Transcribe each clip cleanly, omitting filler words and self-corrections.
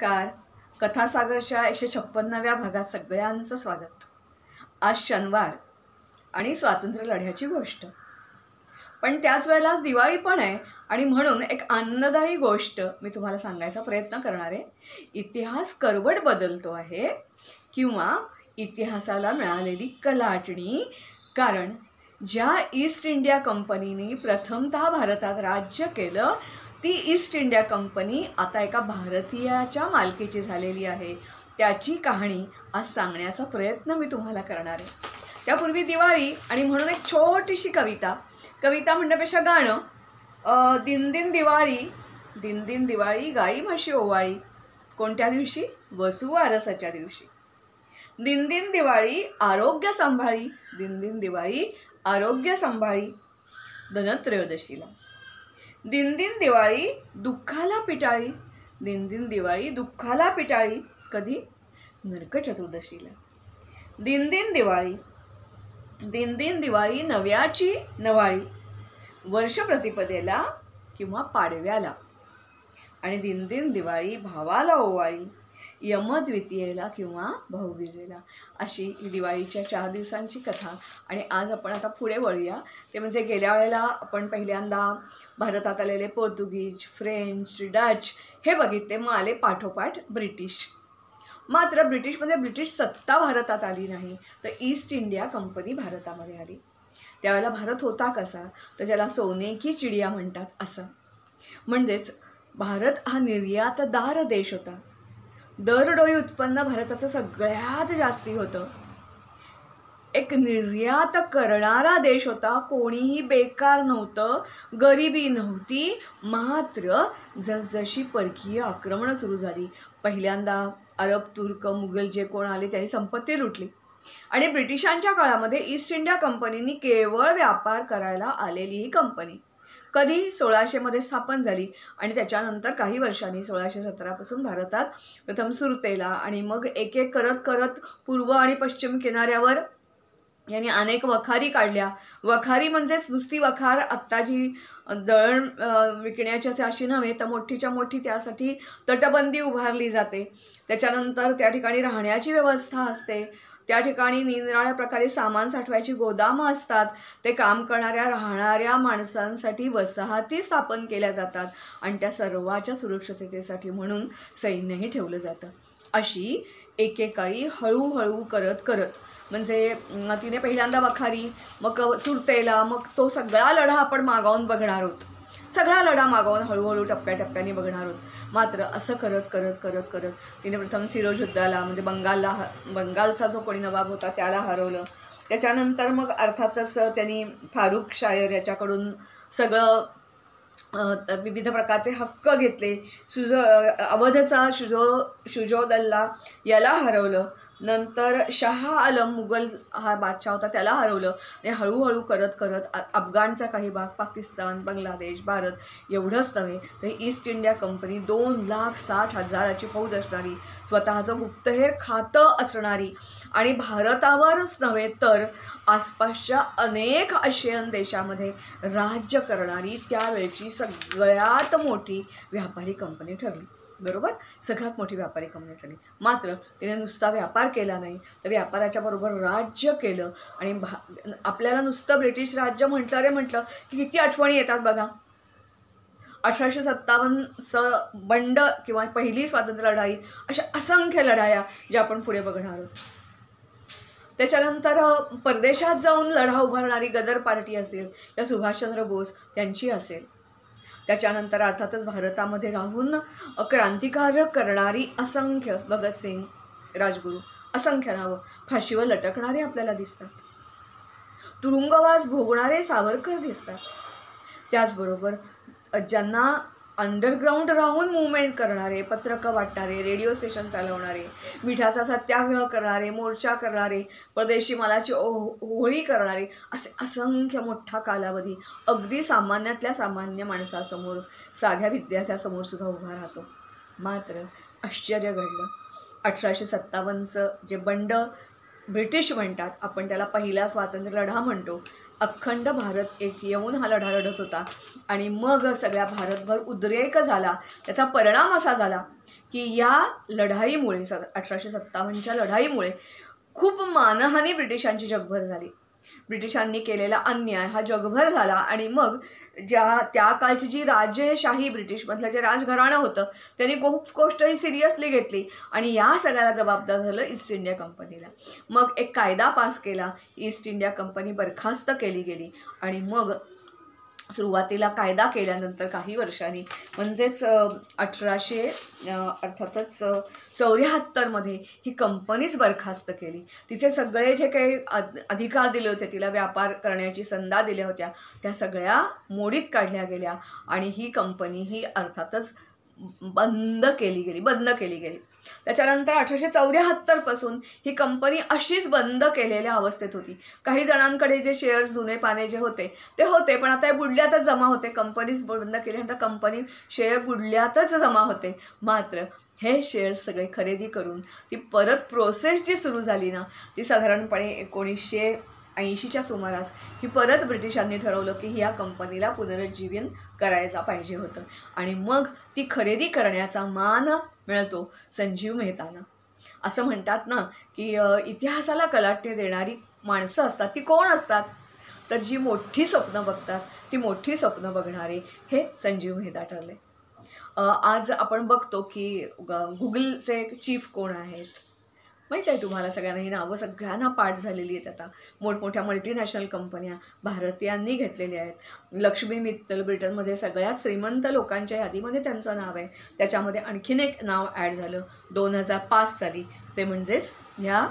नमस्कार. कथासागरच्या 156व्या भागात सगळ्यांचं स्वागत. आज शनिवार आणि स्वातंत्र्य लढ्याची गोष्ट, पण त्याच वेळेला आज दिवाळी पण आहे आणि म्हणून एक आनंददायी गोष्ट मी तुम्हाला सांगायचा प्रयत्न करणार आहे. इतिहास करवट बदलतो आहे किंवा इतिहासाला मिळालेली कलाटणी. कारण ज्या ईस्ट इंडिया कंपनीने प्रथमतः भारतात राज्य केलं ती ईस्ट इंडिया कंपनी आता एका भारतीयाच्या मालकीची झालेली आहे. त्याची कहाणी आज सांगण्याचा प्रयत्न मी तुम्हाला करणार आहे. त्यापूर्वी दिवाळी आणि म्हणून एक छोटीशी कविता म्हणण्यापेक्षा गाणं. दिन दिन दिवाळी, दिन दिन दिवाळी, गाई म्हशी ओवाळी. कोणत्या दिवशी? वसुवारसाच्या दिवशी. दिन दिन दिवाळी, आरोग्य सांभाळी, दिन दिन दिवाळी, आरोग्य सांभाळी. धनत्रयोदशीला. दिन दिन दिवाळी, दुःखाला पिटाळी, दिन दिन दिवाळी, दुःखाला पिटाळी. कधी? नरक चतुर्दशीला. दिन दिन दिवाळी, दिन दिन दिवाळी, नव्याची नवाळी, वर्ष प्रतिपदेला किंवा पाडव्याला. आणि दिन दिन दिवाळी, भावाला ओवाळी, यमद्वितीयेला किंवा भाऊबीजेला. अशी ही दिवाळीच्या 4 दिवसांची कथा. आणि आज आपण आता पुढे वळूया. ते म्हणजे गेल्या वेळेला आपण पहिल्यांदा भारतात आलेले पोर्तुगीज, फ्रेंच, डच हे बघितले. मग आले पाठोपाठ ब्रिटिश. मात्र ब्रिटिश सत्ता भारतात आली नाही, तर ईस्ट इंडिया कंपनी भारतामध्ये आली. त्यावेळेला भारत होता कसा? तर ज्याला सोने की चिडिया म्हणतात असं. म्हणजेच भारत हा निर्यातदार देश होता. दरडोई उत्पन्न भारताचं सगळ्यात जास्ती होतं. एक निर्यात करणारा देश होता. कोणीही बेकार नव्हतं, गरिबी नव्हती. मात्र जसजशी परकीय आक्रमणं सुरू झाली, पहिल्यांदा अरब, तुर्क, मुघल जे कोण आले त्यांनी संपत्ती लुटली. आणि ब्रिटिशांच्या काळामध्ये ईस्ट इंडिया कंपनीनी केवळ व्यापार करायला आलेली ही कंपनी कधी 1600 स्थापन झाली. आणि त्याच्यानंतर काही वर्षांनी 1617 भारतात प्रथम सुरतेला आणि मग एक एक करत करत पूर्व आणि पश्चिम किनाऱ्यावर यांनी अनेक वखारी काढल्या. वखारी म्हणजेच नुसती वखार, आत्ता जी दळण विकण्याची अशी नव्हे, तर मोठीच्या मोठी त्यासाठी तटबंदी उभारली जाते. त्याच्यानंतर त्या ठिकाणी राहण्याची व्यवस्था असते. त्या ठिकाणी निरनिराळ्या प्रकारे सामान साठवायची गोदामं असतात. ते काम करणाऱ्या राहणाऱ्या माणसांसाठी वसाहती स्थापन केल्या जातात आणि त्या सर्वाच्या सुरक्षिततेसाठी म्हणून सैन्यही ठेवलं जातं. अशी एकेकाळी हळूहळू करत करत म्हणजे तिने पहिल्यांदा वखारी, मग सुरतेला, मग तो सगळा लढा आपण मागावून बघणार आहोत. सगळा लढा मागावून हळूहळू टप्प्याटप्प्याने बघणार आहोत. मात्र असं करत करत करत करत तिने प्रथम सिरोजुद्दाला म्हणजे बंगालचा जो कोणी नवाब होता त्याला हरवलं. त्याच्यानंतर मग अर्थातच त्यांनी फारुख शायर याच्याकडून सगळं विविध प्रकारचे हक्क घेतले. अवधचा शुजोदल्ला याला हरवलं. नंतर शाह आलम मुघल हा बादशाह होता त्याला हरवलं. आणि हळूहळू करत करत अफगाणचा काही भाग, पाकिस्तान, बांगलादेश, भारत एवढंच नव्हे तर ईस्ट इंडिया कंपनी 2,60,000ची फौज असणारी, स्वतःचं गुप्तहेर खातं असणारी आणि भारतावरच नव्हे तर आसपासच्या अनेक आशियन देशामध्ये राज्य करणारी त्यावेळची सगळ्यात मोठी व्यापारी कंपनी ठरली. बरोबर, सगळ्यात मोठी व्यापारी कंपनी ठरली. मात्र तिने नुसता व्यापार केला नाही, तर व्यापाराच्या बरोबर राज्य केलं. आणि आपल्याला नुसतं ब्रिटिश राज्य म्हटलं की किती आठवणी येतात बघा. 1857 बंड किंवा पहिली स्वातंत्र्य लढाई, अशा असंख्य लढाया ज्या आपण पुढे बघणार आहोत. त्याच्यानंतर परदेशात जाऊन लढा उभारणारी गदर पार्टी असेल या सुभाषचंद्र बोस त्यांची असेल. त्याच्यानंतर अर्थातच भारतामध्ये राहून क्रांतिकारक करणारी असंख्य भगतसिंग, राजगुरू, असंख्य नावं. फाशीवर लटकणारे आपल्याला दिसतात. तुरुंगवास भोगणारे सावरकर दिसतात. त्याचबरोबर ज्यांना अंडरग्राऊंड राहून मूवमेंट करणारे, पत्रकं वाटणारे, रेडिओ स्टेशन चालवणारे, मिठाचा सत्याग्रह करणारे, मोर्चा करणारे, परदेशी मालाची होळी करणारे, असे असंख्य मोठा कालावधी अगदी सामान्यातल्या सामान्य माणसासमोर, साध्या विद्यार्थ्यासमोर सुद्धा उभा राहतो. मात्र आश्चर्य घडलं. 1857चं जे बंड ब्रिटिश म्हणतात, आपण त्याला पहिला स्वातंत्र्य लढा म्हणतो. अखंड भारत एक येऊन हा लढा लढत होता आणि मग सगळ्या भारतभर उद्रेक झाला. त्याचा परिणाम असा झाला की या लढाईमुळे 1857च्या लढाईमुळे खूप मानहानी ब्रिटिशांची जगभर झाली. ब्रिटिशांनी केलेला अन्याय हा जगभर झाला आणि मग त्या काळची जी राजेशाही ब्रिटिशमधलं जे राजघराणं होतं त्यांनी खूप गोष्ट ही सिरियसली घेतली आणि या सगळ्याला जबाबदार झालं ईस्ट इंडिया कंपनीला. मग एक कायदा पास केला, ईस्ट इंडिया कंपनी बरखास्त केली गेली आणि मग सुरुवातीला कायदा केल्यानंतर काही वर्षांनी म्हणजेच 1874मध्ये ही कंपनीच बरखास्त केली. तिचे सगळे जे काही अधिकार दिले होते, तिला व्यापार करण्याची संधी दिल्या होत्या, त्या सगळ्या मोडीत काढल्या गेल्या आणि ही कंपनी ही अर्थातच बंद केली गेली. त्याच्यानंतर 1874पासून ही कंपनी अशीच बंद केलेल्या अवस्थेत होती. काही जणांकडे जे शेअर्स जुने पाने जे होते ते होते, पण आता हे बुडल्यातच जमा होते. कंपनीच बंद केल्यानंतर कंपनी शेअर बुडल्यातच जमा होते. मात्र हे शेअर्स सगळे खरेदी करून ती परत प्रोसेस जी सुरू झाली ना, ती साधारणपणे 1980च्या सुमारास ही परत ब्रिटिशांनी ठरवलं की ह्या कंपनीला पुनरुज्जीवन करायला पाहिजे होतं आणि मग ती खरेदी करण्याचा मान मिळतो संजीव मेहतांना. असं म्हणतात ना की इतिहासाला कलाटणी देणारी माणसं असतात. ती कोण असतात? तर जी मोठी स्वप्न बघतात, ती मोठी स्वप्न बघणारे हे संजीव मेहता ठरले. आज आपण बघतो की गुगलचे चीफ कोण आहेत माहीत आहे तुम्हाला सगळ्यांना. ही नावं सगळ्यांना पाठ झालेली आहेत. आता मोठमोठ्या मल्टीनॅशनल कंपन्या भारतीयांनी घेतलेल्या आहेत. लक्ष्मी मित्तल ब्रिटनमध्ये सगळ्यात श्रीमंत लोकांच्या यादीमध्ये त्यांचं नाव आहे. त्याच्यामध्ये आणखीन एक नाव ॲड झालं 2005 साली, ते म्हणजेच ह्या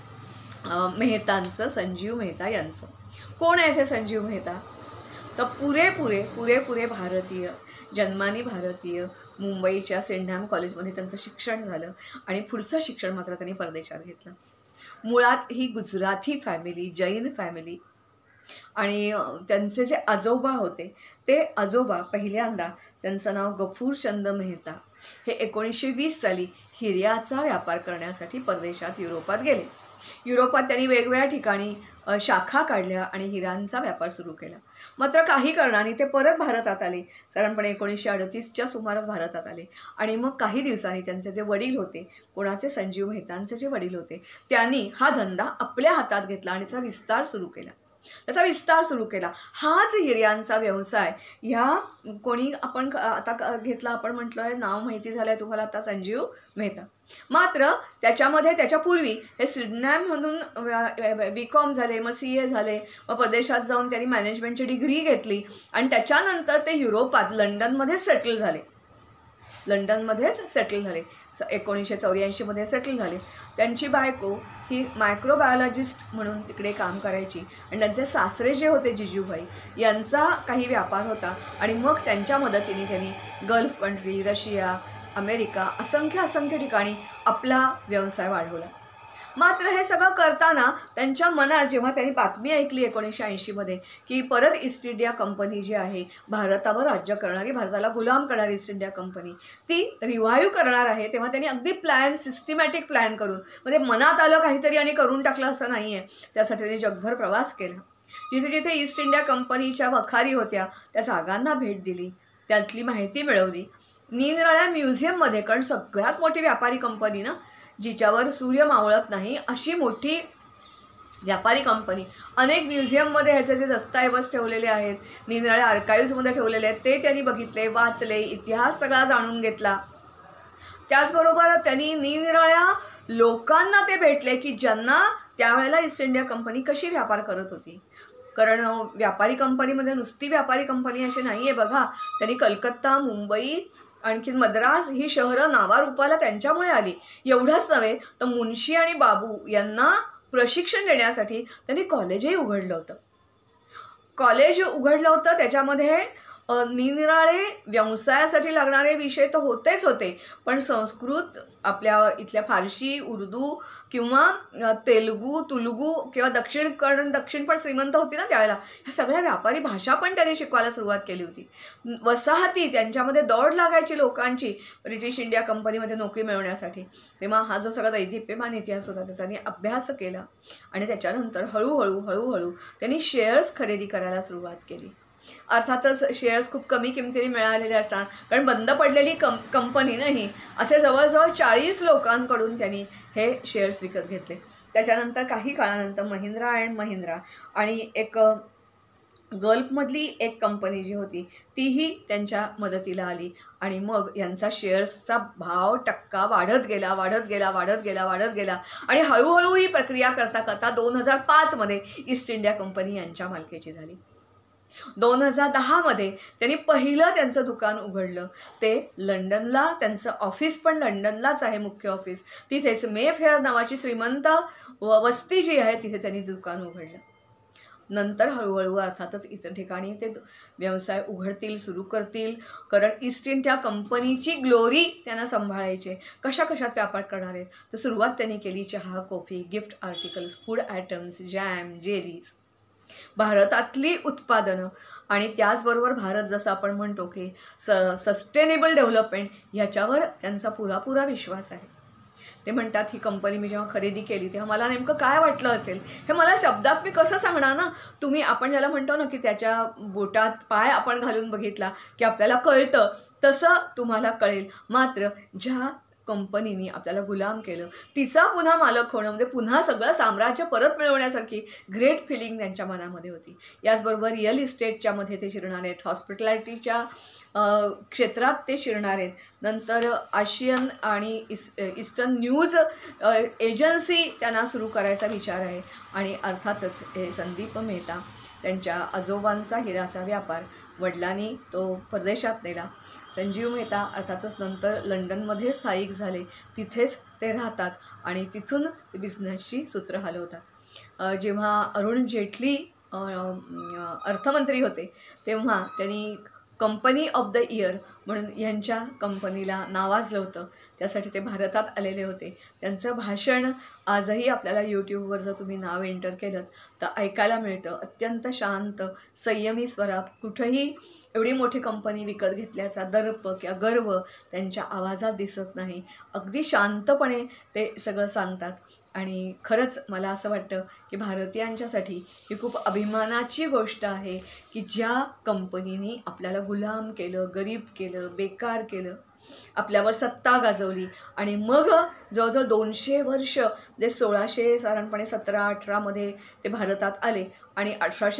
मेहतांचं, संजीव मेहता यांचं. कोण आहे ते संजीव मेहता? तर पुरेपुरे भारतीय, जन्मानी भारतीय. मुंबईच्या सेंट डॅम कॉलेजमध्ये त्यांचं शिक्षण झालं आणि पुढचं शिक्षण मात्र त्यांनी परदेशात घेतलं. मुळात ही गुजराती फॅमिली, जैन फॅमिली आणि त्यांचे जे आजोबा होते ते आजोबा पहिल्यांदा, त्यांचं नाव गफूरचंद मेहता, हे 1920 साली हिऱ्याचा व्यापार करण्यासाठी परदेशात युरोपात गेले. युरोपात त्यांनी वेगवेगळ्या ठिकाणी शाखा काढल्या आणि हिऱ्यांचा व्यापार सुरू केला. मात्र काही कारणाने ते परत भारतात आले. साधारणपणे 1938च्या सुमारास भारतात आले आणि मग काही दिवसांनी त्यांचे जे वडील होते, कोणाचे? संजीव मेहतांचे जे वडील होते, त्यांनी हा धंदा आपल्या हातात घेतला आणि त्याचा विस्तार सुरू केला. हाच हिऱ्यांचा व्यवसाय ह्या कोणी आपण आता घेतला, आपण म्हटलं आहे नाव माहिती झालं आहे तुम्हाला आता, संजीव मेहता. मात्र त्याच्यामध्ये त्याच्यापूर्वी हे सिडनॅममधून BCom झाले, मग CA झाले, मग परदेशात जाऊन त्यांनी मॅनेजमेंटची डिग्री घेतली आणि त्याच्यानंतर ते युरोपात लंडनमध्येच सेटल झाले. 1984मध्ये सेटल झाले. त्यांची बायको ही मायक्रोबायोलॉजिस्ट म्हणून तिकडे काम करायची आणि त्यांचे सासरे जे होते जिजूभाई, यांचा काही व्यापार होता आणि मग त्यांच्या मदतीने त्यांनी गल्फ कंट्री, रशिया, अमेरिका असंख्य ठिकाणी आपला व्यवसाय वाढवला. मात्र हे सगळं करताना त्यांच्या मनात जेव्हा त्यांनी बातमी ऐकली 1980मध्ये की परत ईस्ट इंडिया कंपनी जी आहे, भारतावर राज्य करणारी, भारताला गुलाम करणारी ईस्ट इंडिया कंपनी, ती रिव्हाइव्ह करणार आहे, तेव्हा त्यांनी अगदी सिस्टमॅटिक प्लॅन करून, म्हणजे मनात आलं काहीतरी आणि करून टाकलं असं नाही आहे. त्यासाठी त्यांनी जगभर प्रवास केला. जिथे ईस्ट इंडिया कंपनीच्या वखारी होत्या त्या जागांना भेट दिली, त्यातली माहिती मिळवली. निरनिराळ्या म्युझियममध्ये, कारण सगळ्यात मोठी व्यापारी कंपनी ना, जिच्यावर सूर्य मावळत नाही अशी मोठी व्यापारी कंपनी, अनेक म्युझियममध्ये ह्याचे जे दस्तऐवज ठेवलेले आहेत, निरनिराळ्या आर्काईव्हमध्ये ठेवलेले आहेत, ते त्यांनी बघितले, वाचले, इतिहास सगळा जाणून घेतला. त्याचबरोबर त्यांनी निरनिराळ्या लोकांना ते भेटले की ज्यांना त्यावेळेला ईस्ट इंडिया कंपनी कशी व्यापार करत होती. कारण व्यापारी कंपनीमध्ये नुसती व्यापारी कंपनी अशी नाही आहे बघा. त्यांनी कलकत्ता, मुंबई, आणखीन मद्रास ही शहरं नावारूपाला त्यांच्यामुळे आली. एवढंच नव्हे तर मुन्शी आणि बाबू यांना प्रशिक्षण देण्यासाठी त्यांनी कॉलेजही उघडलं होतं. त्याच्यामध्ये निरनिराळे व्यवसायासाठी लागणारे विषय तर होतेच होते, पण संस्कृत आपल्या इथल्या फारशी, उर्दू किंवा तेलुगू, तुलुगू किंवा दक्षिण पण श्रीमंत होती ना त्यावेळेला, ह्या सगळ्या व्यापारी भाषा पण त्यांनी शिकवायला सुरुवात केली होती. वसाहती, त्यांच्यामध्ये दौड लागायची लोकांची ब्रिटिश इंडिया कंपनीमध्ये नोकरी मिळवण्यासाठी. तेव्हा हा जो सगळा दैदिप्यमान इतिहास होता त्याचा त्यांनी अभ्यास केला आणि त्याच्यानंतर हळूहळू त्यांनी शेअर्स खरेदी करायला सुरुवात केली. अर्थातच शेअर्स खूप कमी किमतीने मिळालेले असतात, कारण बंद पडलेली कंपनी नाही. असे जवळजवळ 40 लोकांकडून त्यांनी हे शेअर्स विकत घेतले. त्याच्यानंतर काही काळानंतर महिंद्रा आणि एक गल्फमधली एक कंपनी जी होती तीही त्यांच्या मदतीला आली आणि मग यांचा शेअर्सचा भाव टक्का वाढत गेला आणि हळूहळू ही प्रक्रिया करता 2005 ईस्ट इंडिया कंपनी यांच्या मालकीची झाली. 2010 त्यांनी पहिलं त्यांचं दुकान उघडलं. ते लंडनला, त्यांचं ऑफिस पण लंडनलाच आहे, मुख्य ऑफिस तिथेच. मेफेअर नावाची श्रीमंत वस्ती जी आहे तिथे त्यांनी दुकान उघडलं. नंतर हळूहळू अर्थातच इतर ठिकाणी ते व्यवसाय उघडतील, सुरू करतील, कारण ईस्ट इंडिया कंपनीची ग्लोरी त्यांना सांभाळायचे. कशात व्यापार करणार आहेत तर सुरुवात त्यांनी केली चहा, coffee, gift articles, food items, jam, jellies, भारतातली उत्पादनं. आणि त्याचबरोबर भारत जसं आपण म्हणतो की सस्टेनेबल डेव्हलपमेंट ह्याच्यावर त्यांचा पुरा विश्वास आहे. ते म्हणतात ही कंपनी मी जेव्हा खरेदी केली तेव्हा मला नेमकं काय वाटलं असेल हे मला शब्दात मी कसं सांगणार ना. आपण ज्याला म्हणतो ना की त्याच्या बोटात पाय आपण घालून बघितला की आपल्याला कळतं, तसं तुम्हाला कळेल. मात्र ज्या कंपनीने आपल्याला गुलाम केलं तिचा पुन्हा मालक होणं म्हणजे पुन्हा सगळं साम्राज्य परत मिळवण्यासारखी ग्रेट फिलिंग त्यांच्या मनामध्ये होती. याचबरोबर रिअल इस्टेटच्या मध्ये ते शिरणार आहेत, हॉस्पिटॅलिटीच्या क्षेत्रात ते शिरणार आहेत. नंतर आशियन आणि ईस्टर्न न्यूज एजन्सी त्यांना सुरू करायचा विचार आहे. आणि अर्थातच हे संदीप मेहता त्यांच्या आजोबांचा हिराचा व्यापार वडिलांनी तो परदेशात नेला. संजीव मेहता अर्थातच नंतर लंडनमध्ये स्थायिक झाले, तिथेच ते राहतात आणि तिथून ते बिझनेसची सूत्र हलवतात. जेव्हा अरुण जेटली अर्थमंत्री होते तेव्हा त्यांनी कंपनी ऑफ द इयर म्हणून यांच्या कंपनीला नावाजलं होतं. त्यासाठी ते भारतात आलेले होते. त्यांचं भाषण आजही आपल्याला यूट्यूबवर जर तुम्ही नाव एंटर केलं तर ऐकायला मिळतं. अत्यंत शांत, संयमी स्वरात, कुठंही एवढी मोठी कंपनी विकत घेतल्याचा दर्प किंवा गर्व त्यांच्या आवाजात दिसत नाही. अगदी शांतपणे ते सगळं सांगतात. आणि खरंच मला असं वाटतं की भारतीयांच्यासाठी ही खूप अभिमानाची गोष्ट आहे की ज्या कंपनीने आपल्याला गुलाम केलं, गरीब केलं, बेकार केलं, आपल्यावर सत्ता गाजवली आणि मग जवळजवळ 200 वर्ष जे 1600 साधारणपणे 1718 ते भारतात आले आणि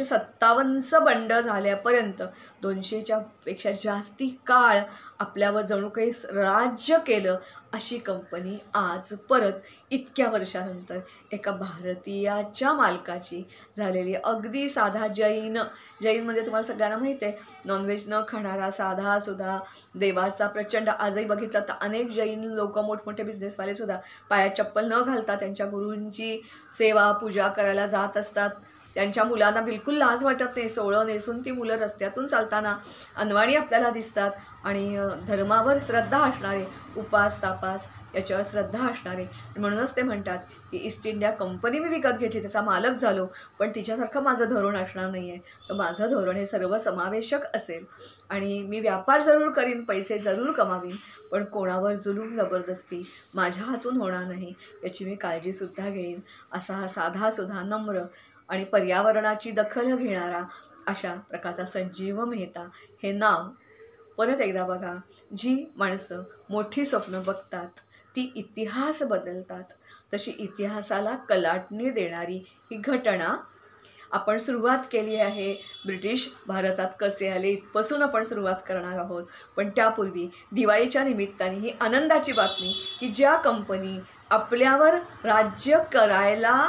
1857 बंड झाल्यापर्यंत 200च्या पेक्षा जास्ती काळ आपल्यावर जणू काही राज्य केलं, अशी कंपनी आज परत इतक्या वर्षानंतर एका भारतीयाच्या मालकाची झालेली. अगदी साधा जैनमध्ये तुम्हाला सगळ्यांना माहीत आहे, नॉनव्हेज न खाणारा साधा सुद्धा देवाचा प्रचंड, आजही बघितलं तर अनेक जैन लोक मोठमोठे बिझनेसवाले सुद्धा पायात चप्पल न घालता त्यांच्या गुरूंची सेवा पूजा करायला जात असतात. त्यांच्या मुलांना बिलकुल लाज वाटत नाही. सोळं नेसून ती मुलं रस्त्यातून चालताना अनवाणी आपल्याला दिसतात. आणि धर्मावर श्रद्धा असणारे, उपास तापास याच्यावर श्रद्धा असणारे, म्हणूनच ते म्हणतात की ईस्ट इंडिया कंपनी मी विकत घेतली, त्याचा मालक झालो, पण तिच्यासारखं माझं धोरण असणार नाही आहे. तर माझं धोरण हे सर्वसमावेशक असेल आणि मी व्यापार जरूर करीन, पैसे जरूर कमावीन, पण कोणावर जुलूम जबरदस्ती माझ्या हातून होणार नाही याची मी काळजीसुद्धा घेईन. असा हा साधासुद्धा नम्र आणि पर्यावरणाची दखल घेणारा अशा प्रकारचा संजीव मेहता हे नाव परत एकदा बघा. जी माणसं मोठी स्वप्न बघतात ती इतिहास बदलतात, तशी इतिहासाला कलाटणी देणारी ही घटना आपण सुरुवात केली आहे. ब्रिटिश भारतात कसे आले इथपासून आपण सुरुवात करणार आहोत. पण त्यापूर्वी दिवाळीच्या निमित्ताने ही आनंदाची बातमी की ज्या कंपनी आपल्यावर राज्य करायला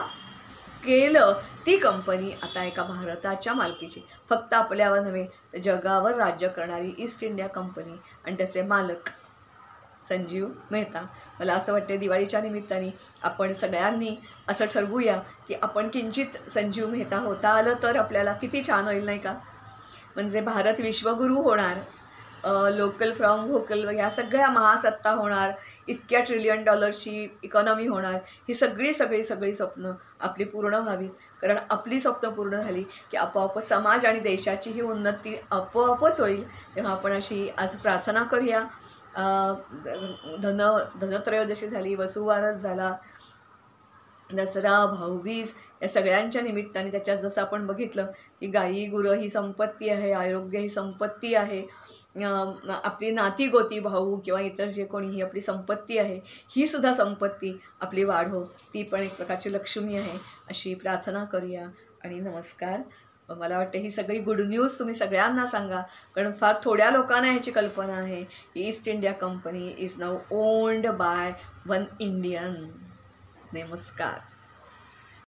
केलं ती कंपनी आता एका भारताच्या मालकीची, फक्त आपल्यावर नव्हे तर जगावर राज्य करणारी ईस्ट इंडिया कंपनी आणि त्याचे मालक संजीव मेहता. मला असं वाटते दिवाळीच्या निमित्ताने आपण सगळ्यांनी असं ठरवूया की आपण किंचित संजीव मेहता होता आलं तर आपल्याला किती छान होईल, नाही का. म्हणजे भारत विश्वगुरू होणार, लोकल फ्रॉम व्होकल ह्या सगळ्या महासत्ता होणार, इतक्या ट्रिलियन डॉलरची इकॉनॉमी होणार, ही सगळी सगळी सगळी स्वप्न आपली पूर्ण व्हावीत. कारण आपली स्वप्न पूर्ण झाली की आपोआप समाज आणि देशाचीही उन्नती आपोआपच होईल. तेव्हा आपण अशी आज प्रार्थना करूया. धनत्रयोदशी झाली, वसुवारस झाला, दसरा, भाऊबीज या सगळ्यांच्या निमित्ताने त्याच्यात जसं आपण बघितलं की गाई गुरं ही संपत्ती आहे, आरोग्य ही संपत्ती आहे, आपली नाती गोती भाऊ किंवा इतर जे कोणी ही आपली संपत्ती आहे, ही सुद्धा संपत्ती आपली वाढो, ती पण एक प्रकारची लक्ष्मी आहे, अशी प्रार्थना करूया. आणि नमस्कार. मला वाटतं ही सगळी गुड न्यूज तुम्ही सगळ्यांना सांगा, कारण फार थोड्या लोकांना ह्याची कल्पना आहे. East India Company is now owned by one Indian. नमस्कार.